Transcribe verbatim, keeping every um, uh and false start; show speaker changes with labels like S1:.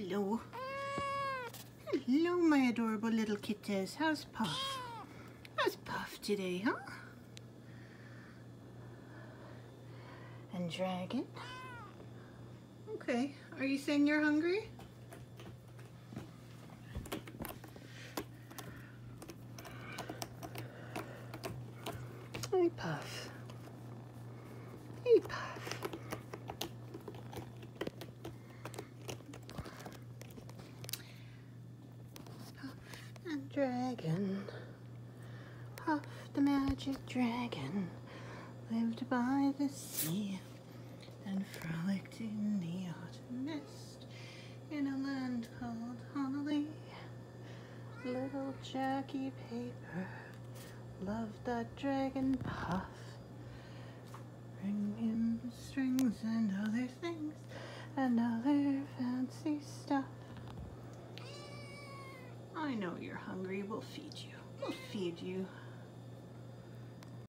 S1: Hello. Hello, my adorable little kittens. How's Puff? How's Puff today, huh? And Dragon? Okay. Are you saying you're hungry? Hey, Puff. Hey, Puff. Puff and Dragon. Puff the magic dragon lived by the sea and frolicked in the autumn mist in a land called Honolulu. Little Jackie Paper loved that dragon Puff. Bring him strings and other things and other fancy stuff. I know you're hungry. We'll feed you. We'll feed you.